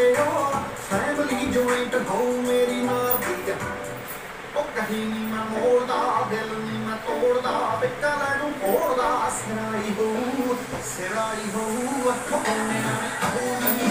family joint हो मेरी मार दी ओ कहीं नहीं मैं मोड़दा दिल नहीं मैं तोड़दा बिका लैनू मोड़दा सिराई हो अखों ने